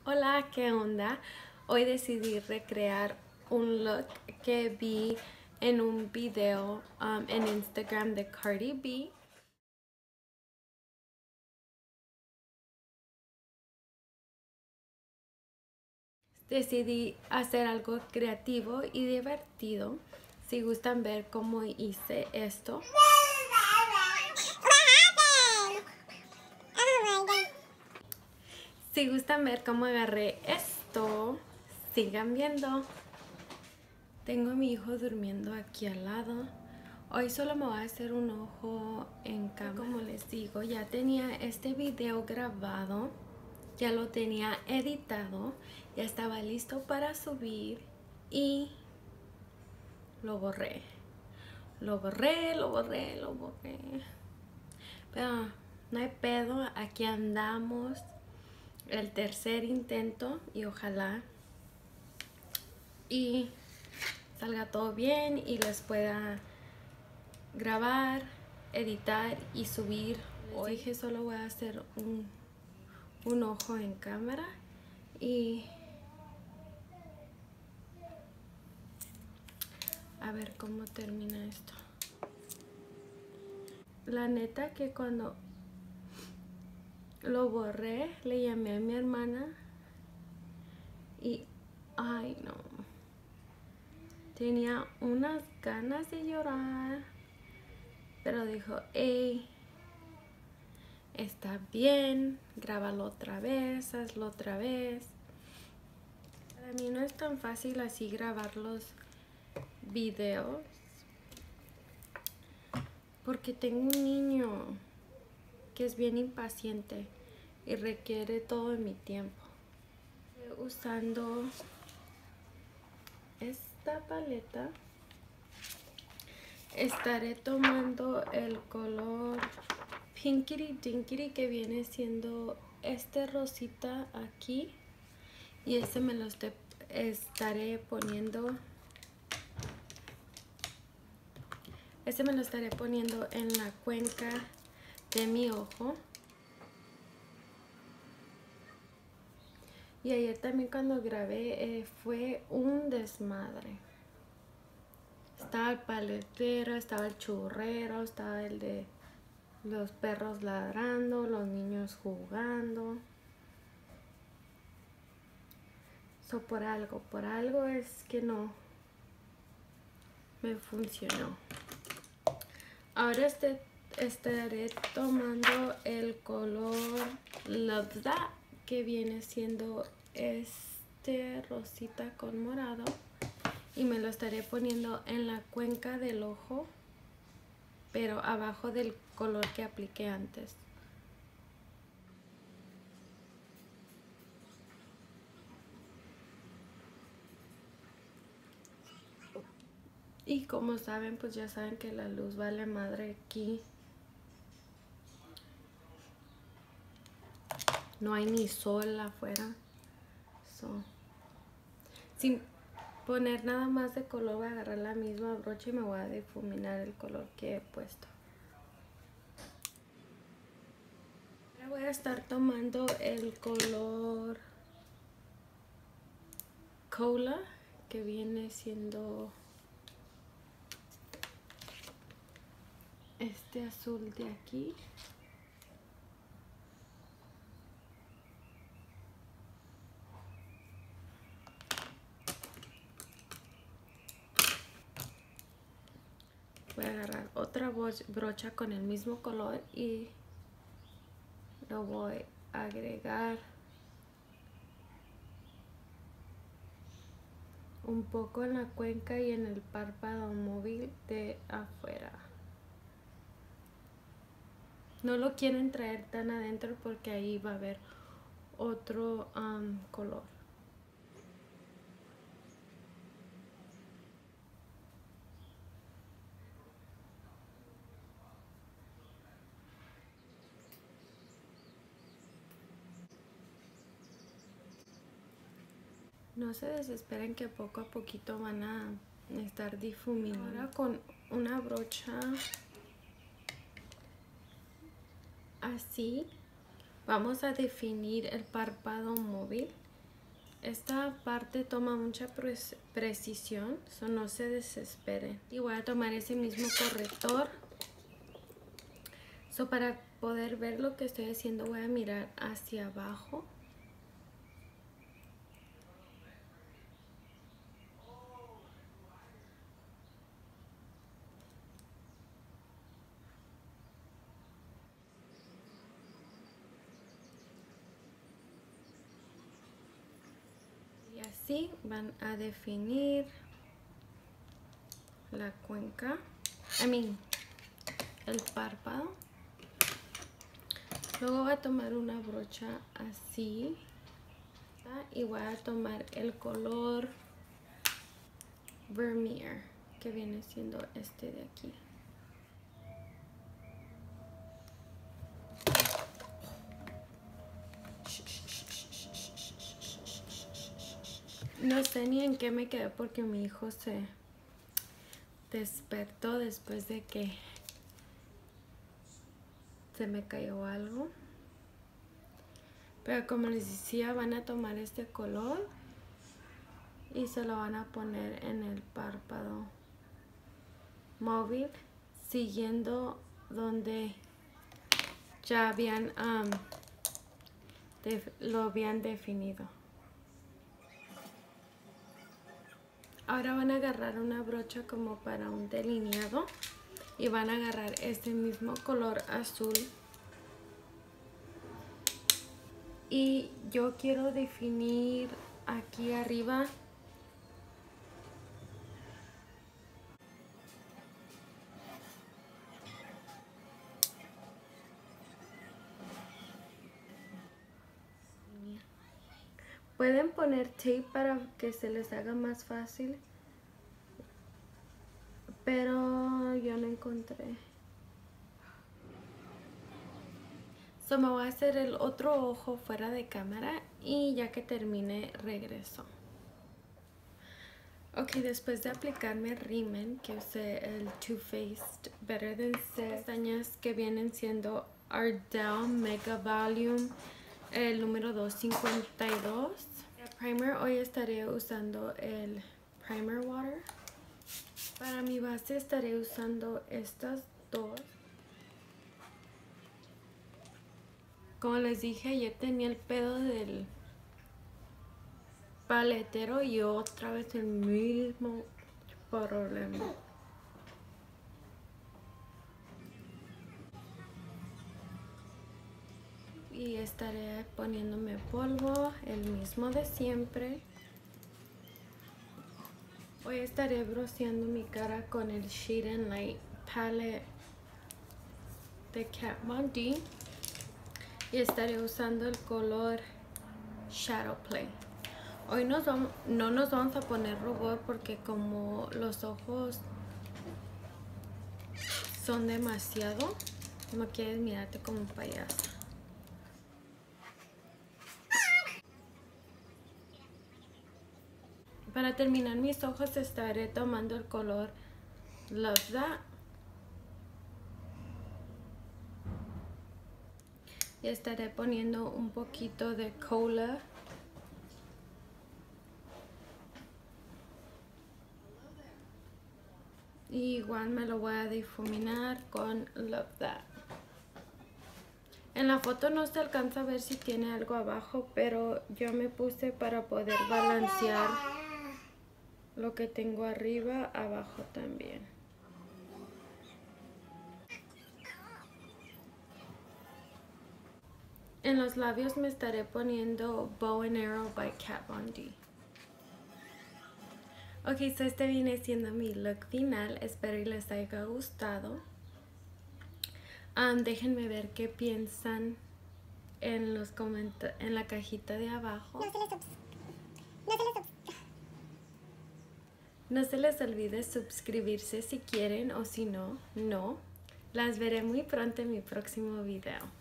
Hola, ¿qué onda? Hoy decidí recrear un look que vi en un video en Instagram de Cardi B. Decidí hacer algo creativo y divertido. Si gustan ver cómo hice esto. Si gustan ver cómo agarré esto, sigan viendo. Tengo a mi hijo durmiendo aquí al lado. Hoy solo me voy a hacer un ojo en cámara. Como les digo, ya tenía este video grabado, ya lo tenía editado, ya estaba listo para subir y lo borré. Lo borré. Pero no hay pedo, aquí andamos. El tercer intento y ojalá y salga todo bien y les pueda grabar, editar y subir. Hoy dije solo voy a hacer un ojo en cámara y a ver cómo termina esto. La neta que cuando lo borré le llamé a mi hermana y ay no, tenía unas ganas de llorar, pero dijo, hey, está bien, grábalo otra vez, hazlo otra vez. Para mí no es tan fácil así grabar los videos porque tengo un niño que es bien impaciente y requiere todo de mi tiempo. Estoy usando esta paleta. Estaré tomando el color Pinkity Dinkity, que viene siendo este rosita aquí, y este me lo estaré poniendo en la cuenca de mi ojo. Y ayer también cuando grabé fue un desmadre. Estaba el paletero, estaba el churrero, estaba el de los perros ladrando, los niños jugando. Por algo es que no me funcionó. Ahora estaré tomando el color Love That, que viene siendo este rosita con morado, y me lo estaré poniendo en la cuenca del ojo, pero abajo del color que apliqué antes. Y como saben, pues ya saben que la luz vale madre aquí. No hay ni sol afuera. Sin poner nada más de color, voy a agarrar la misma brocha y me voy a difuminar el color que he puesto. Ahora voy a estar tomando el color Cola, que viene siendo este azul de aquí. Voy a agarrar otra brocha con el mismo color y lo voy a agregar un poco en la cuenca y en el párpado móvil de afuera. No lo quieren traer tan adentro porque ahí va a haber otro color. No se desesperen que poco a poquito van a estar difuminando. Ahora con una brocha así vamos a definir el párpado móvil Esta parte toma mucha precisión, no se desesperen. Y voy a tomar ese mismo corrector. Para poder ver lo que estoy haciendo voy a mirar hacia abajo. Y así van a definir la cuenca, el párpado. Luego voy a tomar una brocha así y voy a tomar el color Vermeer, que viene siendo este de aquí. No sé ni en qué me quedé porque mi hijo se despertó después de que se me cayó algo. Pero como les decía, van a tomar este color y se lo van a poner en el párpado móvil, siguiendo donde ya habían lo habían definido. Ahora van a agarrar una brocha como para un delineado y van a agarrar este mismo color azul. Y yo quiero definir aquí arriba pueden poner tape para que se les haga más fácil, pero yo no encontré. Me voy a hacer el otro ojo fuera de cámara y ya que termine regreso. Ok, después de aplicarme rímel, que usé el Too Faced Better Than Sex, pestañas que vienen siendo Ardell Mega Volume, el número 252. El primer, hoy estaré usando el Primer Water. Para mi base estaré usando estas dos. Como les dije, ayer tenía el pedo del paletero y otra vez el mismo problema. Y estaré poniéndome polvo, el mismo de siempre. Hoy estaré bronceando mi cara con el Shade and Light Palette de Kat Von D. Y estaré usando el color Shadow Play. Hoy no nos vamos a poner rubor porque como los ojos son demasiado, no quieres mirarte como payasa. Para terminar mis ojos estaré tomando el color Love That. Y estaré poniendo un poquito de cola. Y igual me lo voy a difuminar con Love That. En la foto no se alcanza a ver si tiene algo abajo, pero yo me puse para poder balancear lo que tengo arriba, abajo también. En los labios me estaré poniendo Bow and Arrow by Kat Von D. Ok, este viene siendo mi look final. Espero y les haya gustado. Déjenme ver qué piensan en los en la cajita de abajo. No se les olvide suscribirse si quieren o si no, no. Las veré muy pronto en mi próximo video.